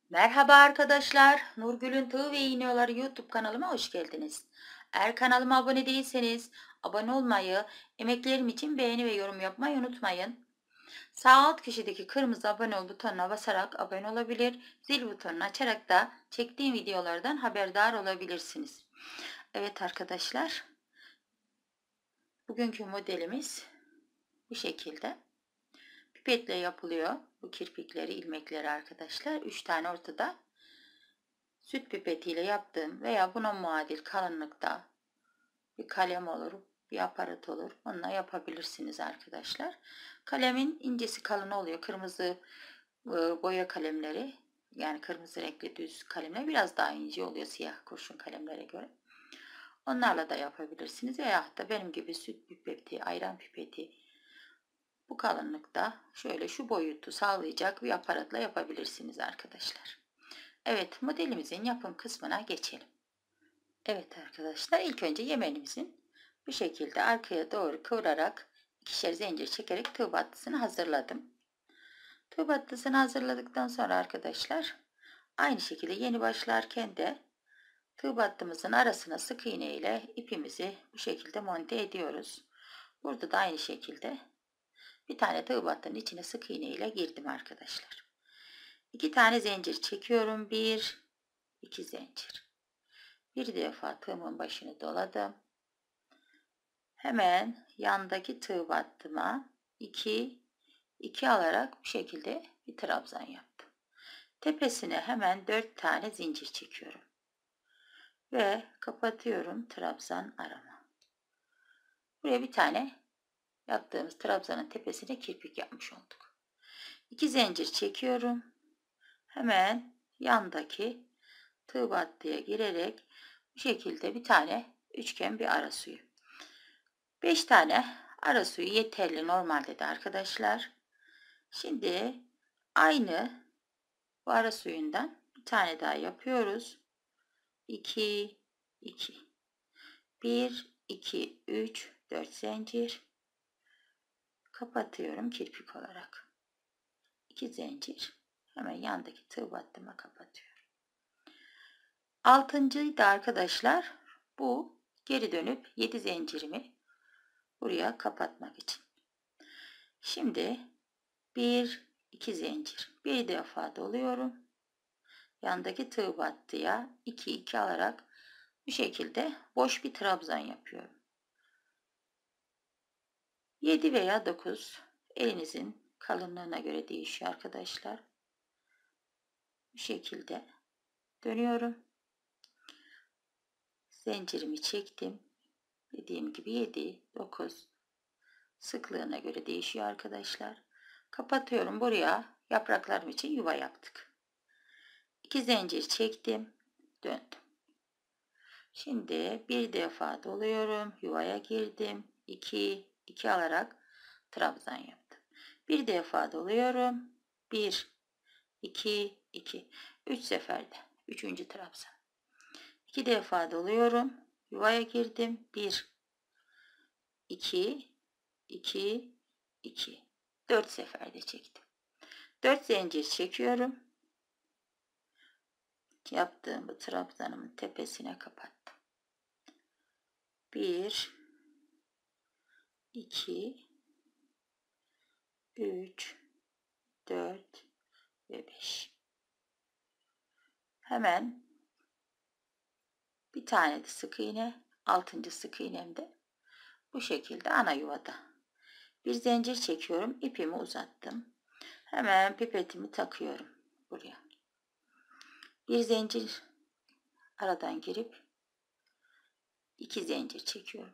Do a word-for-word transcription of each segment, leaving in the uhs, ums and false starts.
Merhaba arkadaşlar, Nurgül'ün Tığ ve İğneoları YouTube kanalıma hoş geldiniz. Eğer kanalıma abone değilseniz abone olmayı, emeklerim için beğeni ve yorum yapmayı unutmayın. Sağ alt köşedeki kırmızı abone ol butonuna basarak abone olabilir, zil butonunu açarak da çektiğim videolardan haberdar olabilirsiniz. Evet arkadaşlar, bugünkü modelimiz bu şekilde. Pipetle yapılıyor bu kirpikleri, ilmekleri arkadaşlar. üç tane ortada. Süt pipetiyle yaptığım veya buna muadil kalınlıkta bir kalem olur, bir aparat olur. Onunla yapabilirsiniz arkadaşlar. Kalemin incesi kalın oluyor. Kırmızı e, boya kalemleri, yani kırmızı renkli düz kalemler biraz daha ince oluyor siyah kurşun kalemlere göre. Onlarla da yapabilirsiniz veya da benim gibi süt pipeti, ayran pipeti bu kalınlıkta şöyle şu boyutu sağlayacak bir aparatla yapabilirsiniz arkadaşlar. Evet, modelimizin yapım kısmına geçelim. Evet arkadaşlar, ilk önce yemenimizin bu şekilde arkaya doğru kıvırarak ikişer zincir çekerek tığ battısını hazırladım. Tığ battısını hazırladıktan sonra arkadaşlar aynı şekilde yeni başlarken de tığ battımızın arasına sık iğne ile ipimizi bu şekilde monte ediyoruz. Burada da aynı şekilde bir tane tığ battının içine sık iğne ile girdim arkadaşlar. İki tane zincir çekiyorum. Bir, iki zincir. Bir defa tığımın başını doladım. Hemen yandaki tığ battıma iki, iki alarak bu şekilde bir trabzan yaptım. Tepesine hemen dört tane zincir çekiyorum. Ve kapatıyorum trabzan arama. Buraya bir tane yaptığımız trabzanın tepesine kirpik yapmış olduk. iki zincir çekiyorum. Hemen yandaki tığ battıya girerek bu şekilde bir tane üçgen bir ara suyu. beş tane ara suyu yeterli normalde de arkadaşlar. Şimdi aynı bu ara suyundan bir tane daha yapıyoruz. iki, iki. bir, iki, üç, dört zincir. Kapatıyorum kirpik olarak. iki zincir. Hemen yandaki tığ battıma kapatıyorum. Altıncıyı da arkadaşlar bu geri dönüp yedi zincirimi buraya kapatmak için. Şimdi bir, iki zincir. Bir defa doluyorum. Yandaki tığ battıya iki, iki alarak bu şekilde boş bir trabzan yapıyorum. yedi veya dokuz elinizin kalınlığına göre değişiyor arkadaşlar. Bu şekilde dönüyorum. Zincirimi çektim. Dediğim gibi yedi, dokuz sıklığına göre değişiyor arkadaşlar. Kapatıyorum. Buraya yapraklarım için yuva yaptık. iki zincir çektim. Döndüm. Şimdi bir defa doluyorum. Yuvaya girdim. iki, iki alarak trabzan yaptım. Bir defa doluyorum. bir, iki, iki. üç seferde. üçüncü trabzan. iki defa doluyorum. Yuvaya girdim. bir, iki, iki, iki. dört seferde çektim. dört zincir çekiyorum. Yaptığım bu trabzanımın tepesine kapattım. bir, iki, üç, dört ve beş. Hemen bir tane de sık iğne, altıncı sık iğnemde bu şekilde ana yuvada. Bir zincir çekiyorum, ipimi uzattım. Hemen pipetimi takıyorum buraya. Bir zincir aradan girip iki zincir çekiyorum.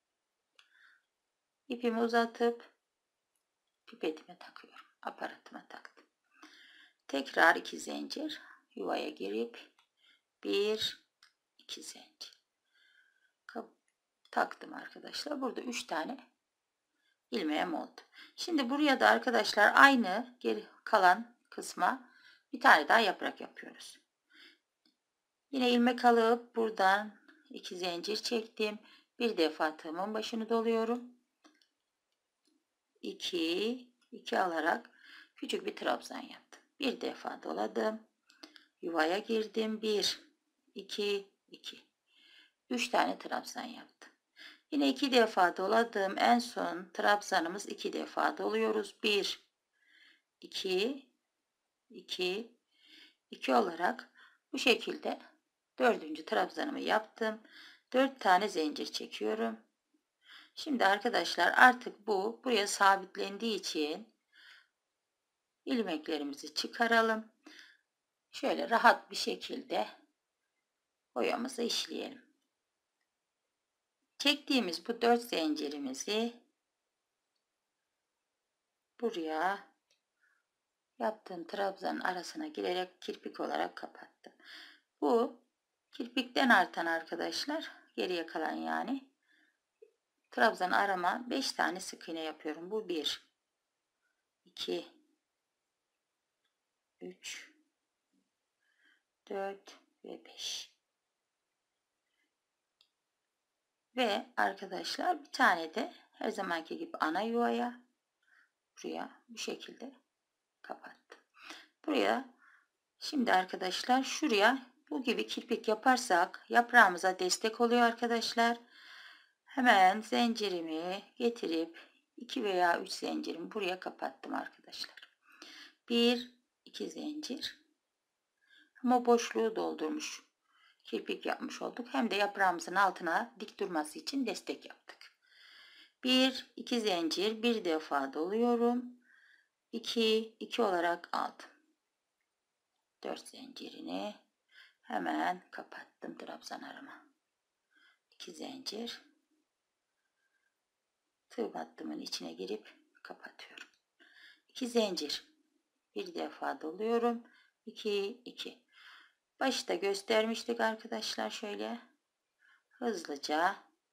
İpimi uzatıp pipetime takıyorum. Aparatıma taktım. Tekrar iki zincir yuvaya girip bir, iki zincir taktım arkadaşlar. Burada üç tane ilmeğim oldu. Şimdi buraya da arkadaşlar aynı geri kalan kısma bir tane daha yaprak yapıyoruz. Yine ilmek alıp buradan iki zincir çektim. Bir defa tığımın başını doluyorum. iki, iki alarak küçük bir trabzan yaptım. Bir defa doladım. Yuvaya girdim. bir, iki, iki. üç tane trabzan yaptım. Yine iki defa doladım. En son trabzanımız iki defa doluyoruz. bir, iki, iki, iki olarak bu şekilde dördüncü trabzanımı yaptım. dört tane zincir çekiyorum. Şimdi arkadaşlar artık bu buraya sabitlendiği için ilmeklerimizi çıkaralım. Şöyle rahat bir şekilde boyamızı işleyelim. Çektiğimiz bu dört zincirimizi buraya yaptığım trabzanın arasına girerek kirpik olarak kapattım. Bu kirpikten artan arkadaşlar, geriye kalan yani trabzan arama beş tane sık iğne yapıyorum. Bu bir, iki, üç, dört ve beş. Ve arkadaşlar bir tane de her zamanki gibi ana yuvaya buraya bu şekilde kapattım. Buraya şimdi arkadaşlar şuraya bu gibi kirpik yaparsak yaprağımıza destek oluyor arkadaşlar. Hemen zincirimi getirip iki veya üç zincirimi buraya kapattım arkadaşlar. bir, iki zincir. Ama boşluğu doldurmuş kirpik yapmış olduk. Hem de yaprağımızın altına dik durması için destek yaptık. bir, iki zincir bir defa doluyorum. iki, iki olarak aldım. dört zincirini hemen kapattım trabzan arama. iki zincir tığ battımın içine girip kapatıyorum. iki zincir bir defa doluyorum. iki, iki. Başta göstermiştik arkadaşlar, şöyle hızlıca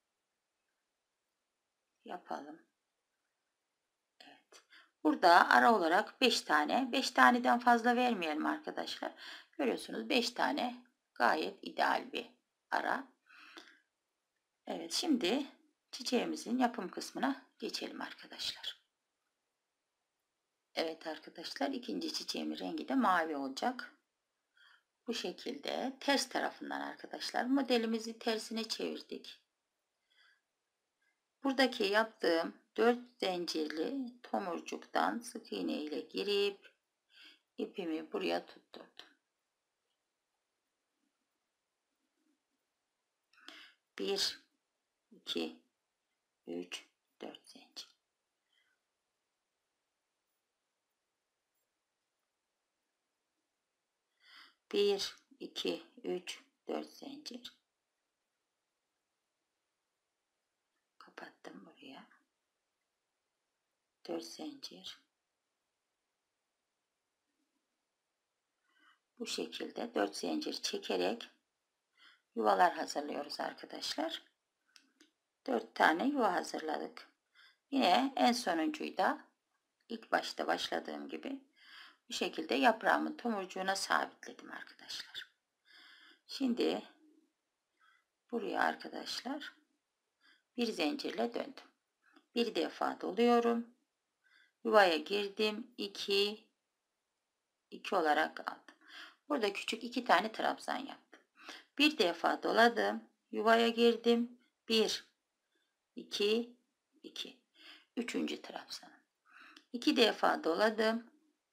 yapalım. Evet. Burada ara olarak beş tane, beş taneden fazla vermeyelim arkadaşlar. Görüyorsunuz beş tane gayet ideal bir ara. Evet, şimdi çiçeğimizin yapım kısmına geçelim arkadaşlar. Evet arkadaşlar, ikinci çiçeğimin rengi de mavi olacak. Bu şekilde ters tarafından arkadaşlar modelimizi tersine çevirdik. Buradaki yaptığım dört zincirli tomurcuktan sık iğne ile girip ipimi buraya tutturdum. bir, iki, üç, dört zincir. bir, iki, üç, dört zincir. Kapattım buraya. dört zincir. Bu şekilde dört zincir çekerek yuvalar hazırlıyoruz arkadaşlar. dört tane yuva hazırladık. Yine en sonuncuyu da ilk başta başladığım gibi bu şekilde yaprağımın tomurcuğuna sabitledim arkadaşlar. Şimdi buraya arkadaşlar bir zincirle döndüm. Bir defa doluyorum. Yuvaya girdim. iki, iki olarak aldım. Burada küçük iki tane trabzan yaptım. Bir defa doladım. Yuvaya girdim. bir, iki, iki. Üçüncü trabzan. iki defa doladım.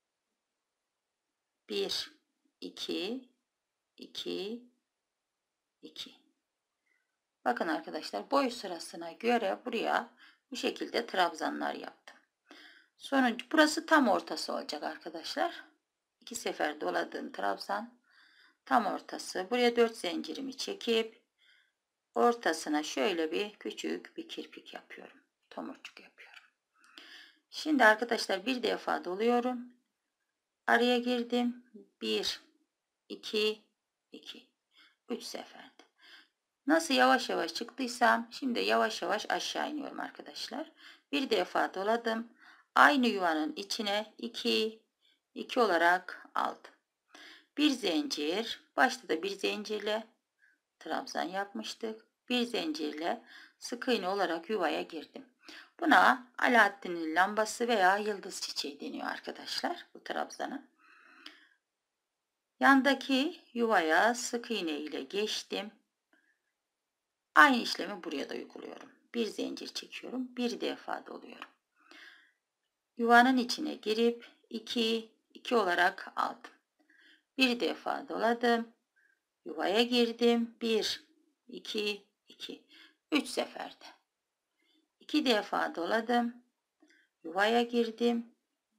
bir, iki, iki, iki. Bakın arkadaşlar, boy sırasına göre buraya bu şekilde trabzanlar yaptım. Sonuncu, burası tam ortası olacak arkadaşlar. İki sefer doladığım trabzan tam ortası. Buraya dört zincirimi çekip ortasına şöyle bir küçük bir kirpik yapıyorum. Tomurcuk yapıyorum. Şimdi arkadaşlar bir defa doluyorum. Araya girdim. bir, iki, iki. üç seferde. Nasıl yavaş yavaş çıktıysam şimdi yavaş yavaş aşağı iniyorum arkadaşlar. Bir defa doladım. Aynı yuvanın içine iki, iki olarak aldım. Bir zincir, başta da bir zincirle trabzan yapmıştık. Bir zincirle sık iğne olarak yuvaya girdim. Buna Alaaddin'in lambası veya yıldız çiçeği deniyor arkadaşlar, bu trabzana. Yandaki yuvaya sık iğne ile geçtim. Aynı işlemi buraya da uyguluyorum. Bir zincir çekiyorum. Bir defa doluyorum. Yuvanın içine girip iki iki olarak aldım. Bir defa doladım. Yuvaya girdim. bir iki iki üç seferde. iki defa doladım. Yuvaya girdim.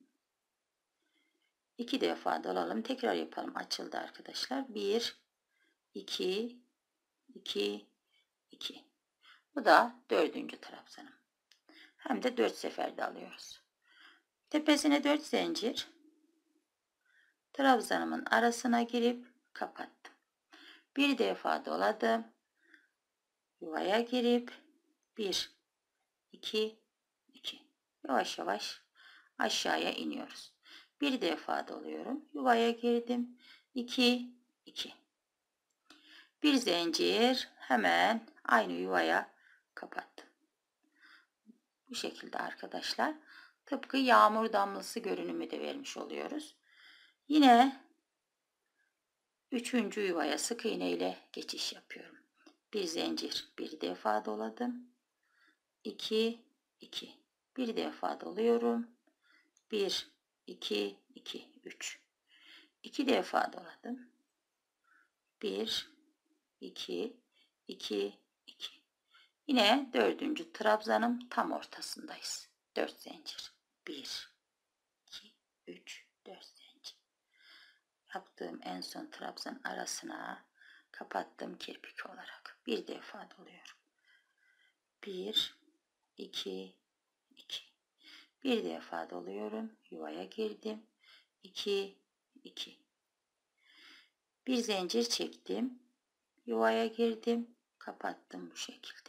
iki defa dolalım. Tekrar yapalım. Açıldı arkadaşlar. bir iki iki iki. Bu da dördüncü trabzanım. Hem de dört seferde alıyoruz. Tepesine dört zincir. Trabzanımın arasına girip kapattım. Bir defa doladım. Yuvaya girip bir iki iki. Yavaş yavaş aşağıya iniyoruz. Bir defa doluyorum. Yuvaya girdim. iki iki. Bir zincir, hemen aynı yuvaya kapattım. Bu şekilde arkadaşlar. Tıpkı yağmur damlası görünümü de vermiş oluyoruz. Yine üçüncü yuvaya sık iğne ile geçiş yapıyorum. Bir zincir, bir defa doladım. iki iki. Bir defa doluyorum. bir iki iki üç. iki defa doladım. bir iki iki iki. Yine dördüncü trabzanım tam ortasındayız. dört zincir. bir iki üç dört zincir. Yaptığım en son trabzan arasına kapattım kirpik olarak. Bir defa doluyorum. bir iki iki. Bir defa doluyorum. Yuvaya girdim. iki iki. Bir zincir çektim. Yuvaya girdim. Kapattım bu şekilde.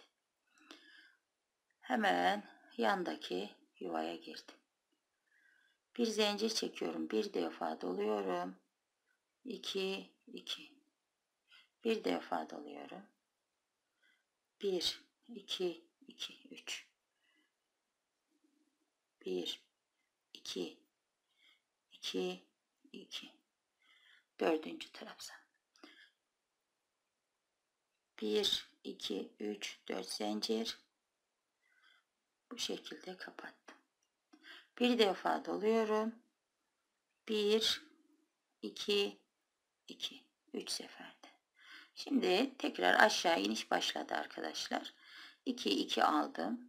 Hemen yandaki yuvaya girdim. Bir zincir çekiyorum. Bir defa doluyorum. iki iki. Bir defa doluyorum. bir iki iki üç. bir iki iki iki. Dördüncü trabzan. bir iki üç dört zincir. Bu şekilde kapattım. Bir defa doluyorum. bir iki iki üç seferde. Şimdi tekrar aşağı iniş başladı arkadaşlar. iki iki aldım.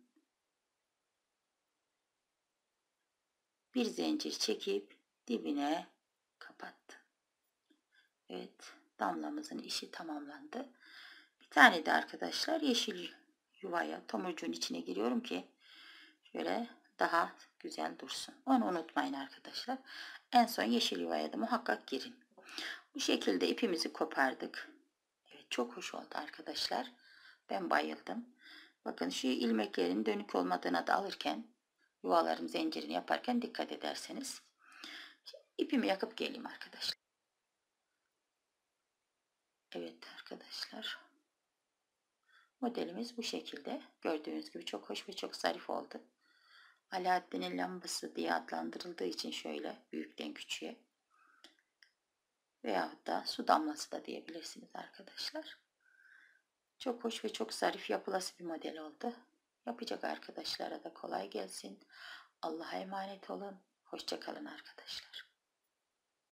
Bir zincir çekip dibine kapattım. Evet, damlamızın işi tamamlandı. Bir tane de arkadaşlar yeşil yuvaya, tomurcuğun içine giriyorum ki şöyle daha güzel dursun. Onu unutmayın arkadaşlar. En son yeşil yuvaya da muhakkak girin. Bu şekilde ipimizi kopardık. Evet, çok hoş oldu arkadaşlar. Ben bayıldım. Bakın şu ilmeklerin dönük olmadığına da alırken, yuvaların zincirini yaparken dikkat ederseniz. Şimdi ipimi yakıp geleyim arkadaşlar. Evet arkadaşlar. Modelimiz bu şekilde. Gördüğünüz gibi çok hoş ve çok zarif oldu. Alaaddin'in lambası diye adlandırıldığı için şöyle büyükten küçüğe. Veyahut da su damlası da diyebilirsiniz arkadaşlar. Çok hoş ve çok zarif yapılası bir model oldu. Yapacak arkadaşlara da kolay gelsin. Allah'a emanet olun. Hoşça kalın arkadaşlar.